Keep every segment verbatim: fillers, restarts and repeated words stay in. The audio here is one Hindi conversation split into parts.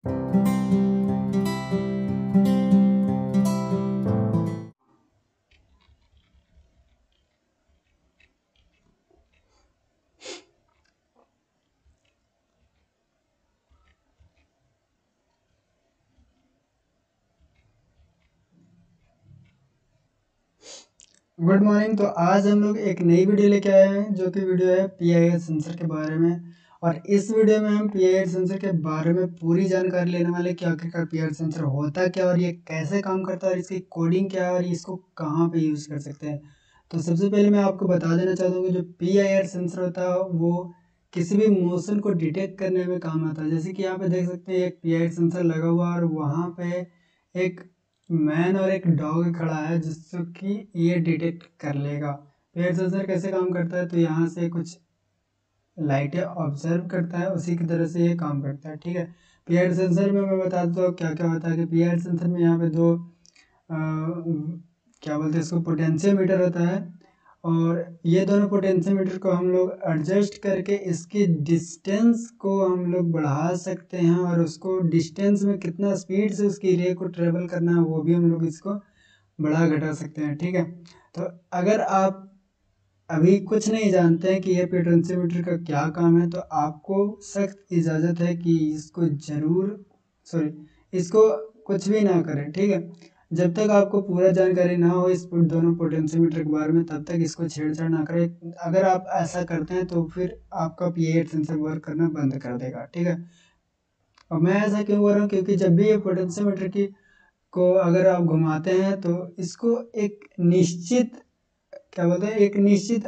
Good morning. तो आज हम लोग एक नई वीडियो लेके आए हैं जो कि वीडियो है पी आई आर सेंसर के बारे में। और इस वीडियो में हम पी आई आर सेंसर के बारे में पूरी जानकारी लेने वाले कि आखिरकार पी आई आर सेंसर होता क्या और ये कैसे काम करता है और इसकी कोडिंग क्या है और इसको कहाँ पे यूज़ कर सकते हैं। तो सबसे पहले मैं आपको बता देना चाहता हूँ कि जो पी आई आर सेंसर होता है वो किसी भी मोशन को डिटेक्ट करने में काम आता है। जैसे कि यहाँ पे देख सकते हैं एक पी आई आर सेंसर लगा हुआ है और वहाँ पे एक मैन और एक डॉग खड़ा है जिससे कि ये डिटेक्ट कर लेगा। पेयर सेंसर कैसे काम करता है, तो यहाँ से कुछ लाइटें ऑब्जर्व करता है, उसी की तरह से ये काम करता है। ठीक है, पेयर सेंसर में मैं बता देता हूँ क्या क्या होता है कि पेयर सेंसर में यहाँ पे दो आ, क्या बोलते हैं इसको, पोटेंशियोमीटर होता है। और ये दोनों पोटेंशियोमीटर को हम लोग एडजस्ट करके इसकी डिस्टेंस को हम लोग बढ़ा सकते हैं और उसको डिस्टेंस में कितना स्पीड से उसकी रे को ट्रेवल करना है वो भी हम लोग इसको बढ़ा घटा सकते हैं। ठीक है, तो अगर आप अभी कुछ नहीं जानते हैं कि ये पोटेंशियोमीटर का क्या काम है तो आपको सख्त इजाज़त है कि इसको ज़रूर सॉरी इसको कुछ भी ना करें। ठीक है, जब तक आपको पूरा जानकारी ना हो इस दोनों पोटेंशियोमीटर के बारे में तब तक इसको छेड़छाड़ ना करें। अगर आप ऐसा करते हैं तो फिर आपका P I R sensor work करना बंद कर देगा। ठीक है, और मैं ऐसा क्यों बोल रहा हूँ क्योंकि जब भी ये पोटेंशियोमीटर की को अगर आप घुमाते हैं तो इसको एक निश्चित क्या बोलते हैं एक निश्चित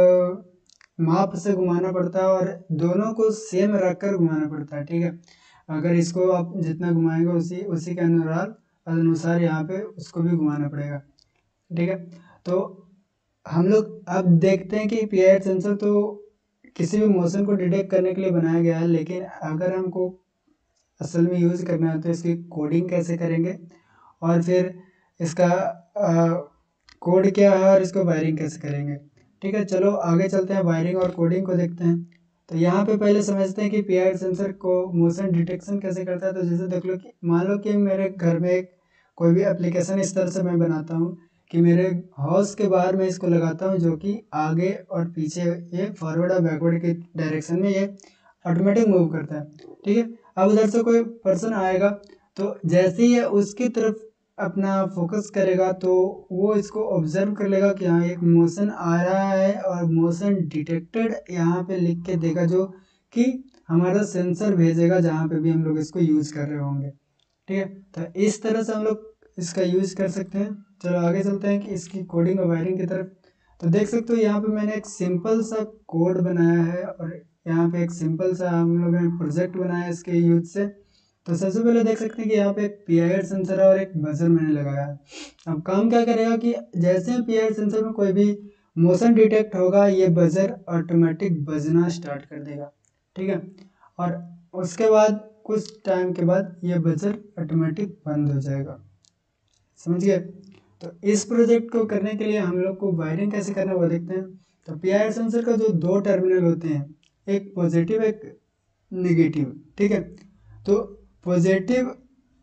माप से घुमाना पड़ता है और दोनों को सेम रख कर घुमाना पड़ता है। ठीक है, अगर इसको आप जितना घुमाएंगे उसी उसी के अनुसार अनुसार यहाँ पे उसको भी घुमाना पड़ेगा। ठीक है, तो हम लोग अब देखते हैं कि पी आई आर सेंसर तो किसी भी मोशन को डिटेक्ट करने के लिए बनाया गया है, लेकिन अगर हमको असल में यूज़ करना है तो इसकी कोडिंग कैसे करेंगे और फिर इसका कोड क्या है और इसको वायरिंग कैसे करेंगे। ठीक है, चलो आगे चलते हैं, वायरिंग और कोडिंग को देखते हैं। तो यहाँ पे पहले समझते हैं कि पी आई आर सेंसर को मोशन डिटेक्शन कैसे करता है। तो जैसे देख लो कि मान लो कि मेरे घर में एक कोई भी एप्लीकेशन इस तरह से मैं बनाता हूँ कि मेरे हाउस के बाहर मैं इसको लगाता हूँ जो कि आगे और पीछे ये फॉरवर्ड और बैकवर्ड के डायरेक्शन में ये ऑटोमेटिक मूव करता है। ठीक है, अब उधर से कोई पर्सन आएगा तो जैसे ही उसकी तरफ अपना फोकस करेगा तो वो इसको ऑब्जर्व कर लेगा कि हाँ एक मोशन आ रहा है और मोशन डिटेक्टेड यहाँ पे लिख के देगा जो कि हमारा सेंसर भेजेगा जहाँ पे भी हम लोग इसको यूज़ कर रहे होंगे। ठीक है, तो इस तरह से हम लोग इसका यूज़ कर सकते हैं। चलो आगे चलते हैं कि इसकी कोडिंग और वायरिंग की तरफ। तो देख सकते हो यहाँ पे मैंने एक सिंपल सा कोड बनाया है और यहाँ पे एक सिंपल सा हम लोगों ने प्रोजेक्ट बनाया है इसके यूज से। तो सबसे पहले देख सकते हैं कि यहाँ पे एक पी आई आर सेंसर है और एक बजर मैंने लगाया है। अब काम क्या करेगा कि जैसे पी आई आर सेंसर में कोई भी मोशन डिटेक्ट होगा ये बजर ऑटोमेटिक बजना स्टार्ट कर देगा। ठीक है, और उसके बाद कुछ टाइम के बाद ये बजर ऑटोमेटिक बंद हो जाएगा। समझ गए। तो इस प्रोजेक्ट को करने के लिए हम लोग को वायरिंग कैसे करना है वो देखते हैं। तो पी आई आर सेंसर का जो दो टर्मिनल होते हैं, एक पॉजिटिव एक नेगेटिव। ठीक है, तो पॉजिटिव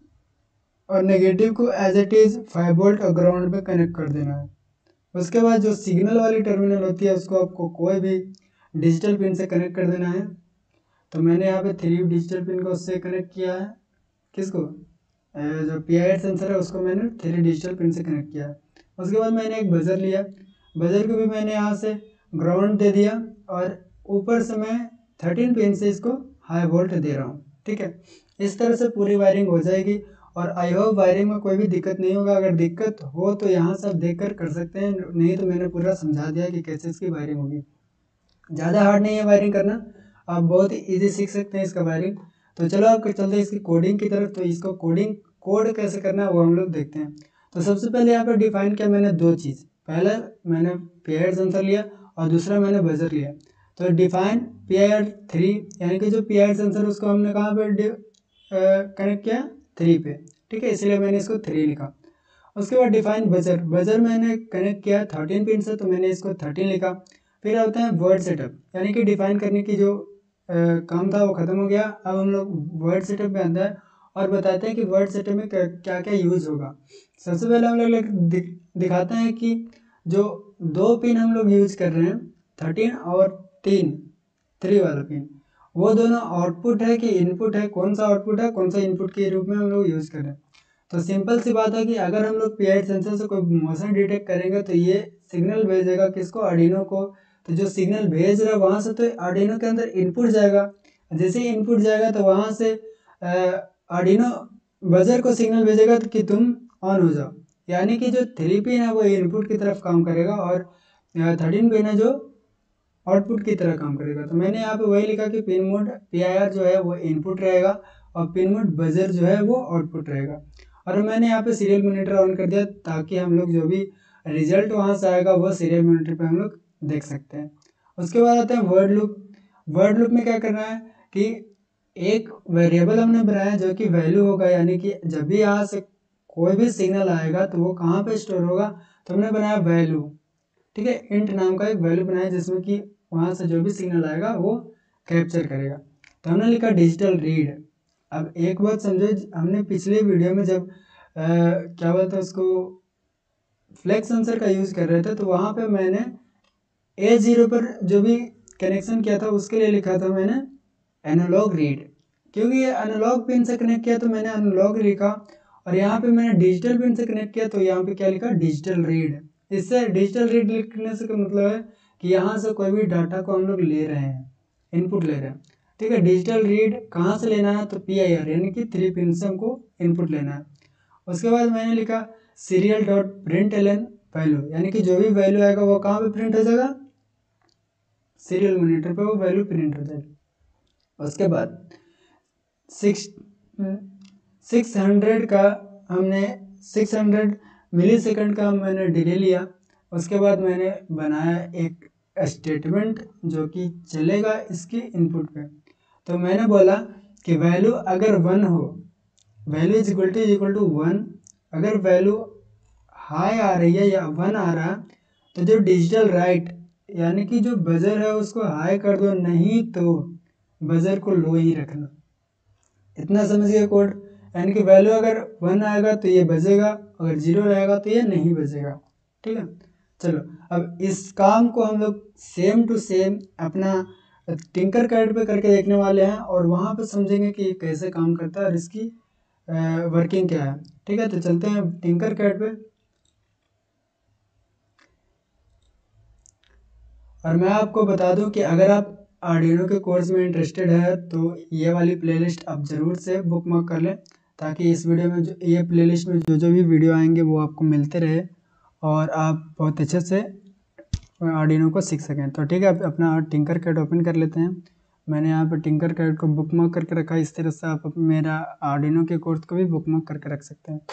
और नेगेटिव को as it is five volt और ग्राउंड में कनेक्ट कर देना है। उसके बाद जो सिग्नल वाली टर्मिनल होती है उसको आपको कोई भी डिजिटल पिन से कनेक्ट कर देना है। तो मैंने यहाँ पे थ्री डिजिटल पिन को उससे कनेक्ट किया है। किसको, जो पी आई आर सेंसर है उसको मैंने थ्री डिजिटल पिन से कनेक्ट किया है। उसके बाद मैंने एक बजर लिया, बजर को भी मैंने यहाँ से ग्राउंड दे दिया और ऊपर से मैं थर्टीन पिन से इसको हाई वोल्ट दे रहा हूँ। ठीक है, इस तरह से पूरी वायरिंग हो जाएगी और आई होप वायरिंग में कोई भी दिक्कत नहीं होगा। अगर दिक्कत हो तो यहाँ सब देख कर कर सकते हैं, नहीं तो मैंने पूरा समझा दिया कि कैसे इसकी वायरिंग होगी। ज़्यादा हार्ड नहीं है वायरिंग करना, आप बहुत ही ईजी सीख सकते हैं इसका वायरिंग। तो चलो आप चलते हैं इसकी कोडिंग की तरफ। तो इसको कोडिंग कोड कैसे करना है वो हम लोग देखते हैं। तो सबसे पहले यहाँ पर डिफाइन किया मैंने दो चीज़, पहले मैंने पी आई आर सेंसर लिया और दूसरा मैंने बजर लिया। तो define P I R three यानी कि जो पी आई आर सेंसर उसको हमने कहाँ पर कनेक्ट किया, थ्री पे। ठीक है, इसलिए मैंने इसको थ्री लिखा। उसके बाद डिफाइन बजर, बजर मैंने कनेक्ट किया थर्टीन पिन से तो मैंने इसको थर्टीन लिखा। फिर आता है वर्ड सेटअप, यानी कि डिफाइन करने की जो आ, काम था वो ख़त्म हो गया। अब हम लोग वर्ड सेटअप पे आते हैं और बताते हैं कि वर्ड सेटअप में क्या क्या यूज होगा। सबसे पहले हम लोग दिख, दिखाते हैं कि जो दो पिन हम लोग यूज कर रहे हैं थर्टीन और तीन थ्री वाला पिन, वो दोनों आउटपुट है कि इनपुट है, कौन सा आउटपुट है कौन सा इनपुट के रूप में हम लोग यूज कर रहे हैं। तो सिंपल सी बात है कि अगर हम लोग पीआईआर सेंसर से कोई मोशन डिटेक्ट करेंगे तो ये सिग्नल भेजेगा किसको, आर्डिनो को। तो जो सिग्नल भेज रहा है वहाँ से तो आर्डिनो के अंदर इनपुट जाएगा, जैसे ही इनपुट जाएगा तो वहाँ से आर्डिनो बजर को सिग्नल भेजेगा कि तुम ऑन हो जाओ, यानी कि जो थ्री पिन है वो इनपुट की तरफ काम करेगा और थर्टीन पिन है जो आउटपुट की तरह काम करेगा। तो मैंने यहाँ पे वही लिखा कि पिन मोड पीआईआर जो है वो इनपुट रहेगा और पिन मोड बजर जो है वो आउटपुट रहेगा। और मैंने यहाँ पे सीरियल मॉनिटर ऑन कर दिया ताकि हम लोग जो भी रिजल्ट वहाँ से आएगा वो सीरियल मॉनिटर पे हम लोग देख सकते हैं। उसके बाद आते हैं वर्ड लूप। वर्ड लूप में क्या करना है कि एक वेरिएबल हमने बनाया जो कि वैल्यू होगा, यानी कि जब भी यहाँ से कोई भी सिग्नल आएगा तो वो कहाँ पे स्टोर होगा, तो हमने बनाया वैल्यू, ठीक है। इंट नाम का एक वैल्यू बनाया जिसमें कि वहाँ से जो भी सिग्नल आएगा वो कैप्चर करेगा। तो हमने लिखा डिजिटल रीड। अब एक बात समझो, हमने पिछले वीडियो में जब आ, क्या बोलते हैं उसको फ्लैक्स सेंसर का यूज़ कर रहे थे तो वहाँ पे मैंने ए जीरो पर जो भी कनेक्शन किया था उसके लिए लिखा था मैंने एनालॉग रीड, क्योंकि ये एनालॉग पिन से कनेक्ट किया तो मैंने एनालॉग लिखा। और यहाँ पे मैंने डिजिटल पिन से कनेक्ट किया तो यहाँ पे क्या लिखा, डिजिटल रीड। इससे डिजिटल रीड लिखने से मतलब है कि यहाँ से कोई भी डाटा को हम लोग ले रहे हैं, इनपुट ले रहे हैं, ठीक है। डिजिटल रीड कहाँ से लेना है, तो पी आई आर यानी कि थ्री पिन से हमको इनपुट लेना है। उसके बाद मैंने लिखा serial dot print L N value, यानी कि जो भी वैल्यू आएगा वो कहाँ पे प्रिंट हो जाएगा, सीरियल मॉनिटर पे वो वैल्यू प्रिंट हो जाएगी। उसके बाद सिक्स सिक्स हंड्रेड का हमने सिक्स हंड्रेड मिली सेकेंड का मैंने डिले लिया। उसके बाद मैंने बनाया एक स्टेटमेंट जो कि चलेगा इसके इनपुट पे। तो मैंने बोला कि वैल्यू अगर वन हो, value is equal to is equal to one, अगर वैल्यू हाई आ रही है या वन आ रहा है तो जो डिजिटल राइट यानी कि जो बजर है उसको हाई कर दो, नहीं तो बजर को लो ही रखना। इतना समझ गए कोड, यानी कि वैल्यू अगर वन आएगा तो ये बजेगा, अगर जीरो रहेगा तो ये नहीं बजेगा, ठीक है। चलो अब इस काम को हम लोग सेम टू सेम अपना टिंकर कैड पे करके देखने वाले हैं और वहाँ पे समझेंगे कि ये कैसे काम करता है और इसकी वर्किंग क्या है, ठीक है। तो चलते हैं टिंकर कैड पे। और मैं आपको बता दूं कि अगर आप आर्डिनो के कोर्स में इंटरेस्टेड है तो ये वाली प्लेलिस्ट आप ज़रूर से बुकमार्क कर लें, ताकि इस वीडियो में जो ये प्लेलिस्ट में जो जो भी वीडियो आएंगे वो आपको मिलते रहे और आप बहुत अच्छे से आर्डिनो को सीख सकें। तो ठीक है, आप अपना टिंकर कैड ओपन कर लेते हैं। मैंने यहाँ पर टिंकर कैड को बुकमार्क करके रखा है। इस तरह से आप मेरा आर्डिनो के कोर्स को भी बुकमार्क करके रख सकते हैं।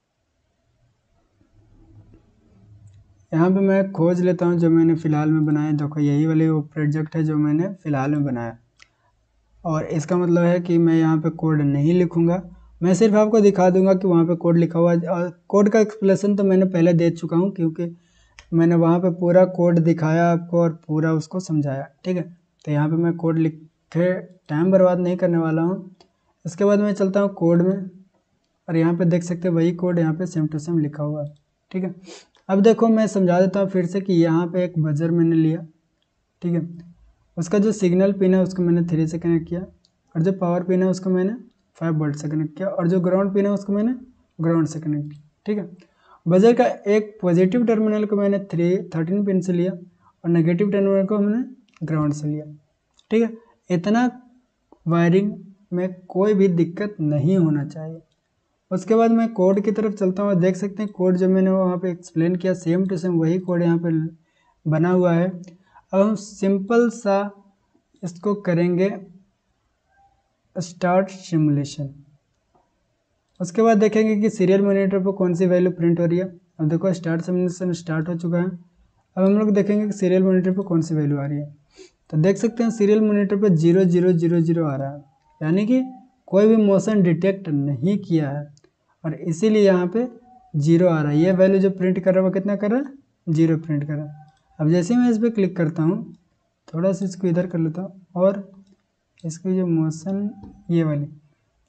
यहाँ पे मैं खोज लेता हूँ जो मैंने फ़िलहाल में बनाया। देखो यही वाली वो प्रोजेक्ट है जो मैंने फ़िलहाल में बनाया, और इसका मतलब है कि मैं यहाँ पे कोड नहीं लिखूँगा, मैं सिर्फ आपको दिखा दूँगा कि वहाँ पे कोड लिखा हुआ है। और कोड का एक्सप्लेनेशन तो मैंने पहले दे चुका हूँ, क्योंकि मैंने वहाँ पे पूरा कोड दिखाया आपको और पूरा उसको समझाया, ठीक है। तो यहाँ पे मैं कोड लिखे टाइम बर्बाद नहीं करने वाला हूँ। इसके बाद मैं चलता हूँ कोड में, और यहाँ पे देख सकते हैं वही कोड यहाँ पे सेम टू सेम लिखा हुआ है, ठीक है। अब देखो मैं समझा देता हूँ फिर से कि यहाँ पे एक बजर मैंने लिया, ठीक है। उसका जो सिग्नल पिन है उसको मैंने थ्री से कनेक्ट किया, और जो पावर पिन है उसको मैंने फाइव वोल्ट से कनेक्ट किया, और जो ग्राउंड पिन है उसको मैंने ग्राउंड से कनेक्ट किया, ठीक है। बजर का एक पॉजिटिव टर्मिनल को मैंने थ्री थर्टीन पिन से लिया और नेगेटिव टर्मिनल को मैंने ग्राउंड से लिया, ठीक है। इतना वायरिंग में कोई भी दिक्कत नहीं होना चाहिए। उसके बाद मैं कोड की तरफ चलता हूँ। देख सकते हैं कोड जो मैंने वहाँ पे एक्सप्लेन किया सेम टू सेम वही कोड यहाँ पे बना हुआ है। अब हम सिंपल सा इसको करेंगे स्टार्ट सिमुलेशन। उसके बाद देखेंगे कि सीरियल मॉनिटर पर कौन सी वैल्यू प्रिंट हो रही है। अब देखो स्टार्ट सिमुलेशन स्टार्ट हो चुका है। अब हम लोग देखेंगे कि सीरियल मॉनिटर पर कौन सी वैल्यू आ रही है। तो देख सकते हैं सीरियल मॉनिटर पर जीरो जीरो जीरो जीरो आ रहा है, यानी कि कोई भी मोशन डिटेक्ट नहीं किया है, और इसीलिए यहाँ पे जीरो आ रहा है। ये वैल्यू जो प्रिंट कर रहा है वो कितना कर रहा है, जीरो प्रिंट कर रहा है। अब जैसे ही मैं इस पर क्लिक करता हूँ, थोड़ा सा इसको इधर कर लेता हूँ, और इसकी जो मोशन ये वाली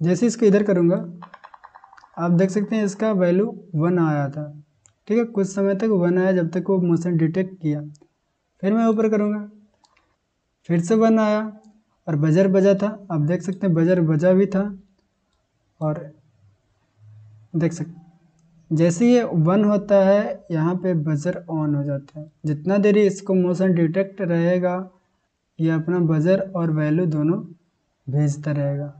जैसे इसको इधर करूँगा आप देख सकते हैं इसका वैल्यू वन आया था, ठीक है, कुछ समय तक वन आया जब तक वो मोशन डिटेक्ट किया। फिर मैं ऊपर करूँगा, फिर से वन आया और बजर बजा था, आप देख सकते हैं बजर बजा भी था। और देख सकते जैसे ये वन होता है यहाँ पे बजर ऑन हो जाता है। जितना देरी इसको मोशन डिटेक्ट रहेगा ये अपना बजर और वैल्यू दोनों भेजता रहेगा।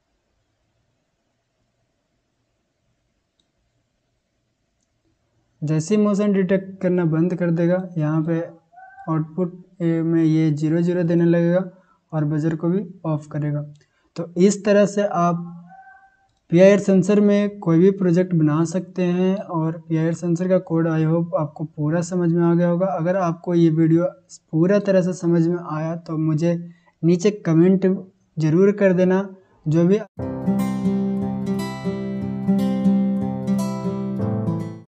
जैसे ही मोशन डिटेक्ट करना बंद कर देगा यहाँ पे आउटपुट में ये जीरो जीरो देने लगेगा और बजर को भी ऑफ करेगा। तो इस तरह से आप पी आई आर सेंसर में कोई भी प्रोजेक्ट बना सकते हैं। और पी आई आर सेंसर का कोड आई होप आपको पूरा समझ में आ गया होगा। अगर आपको ये वीडियो पूरा तरह से समझ में आया तो मुझे नीचे कमेंट ज़रूर कर देना। जो भी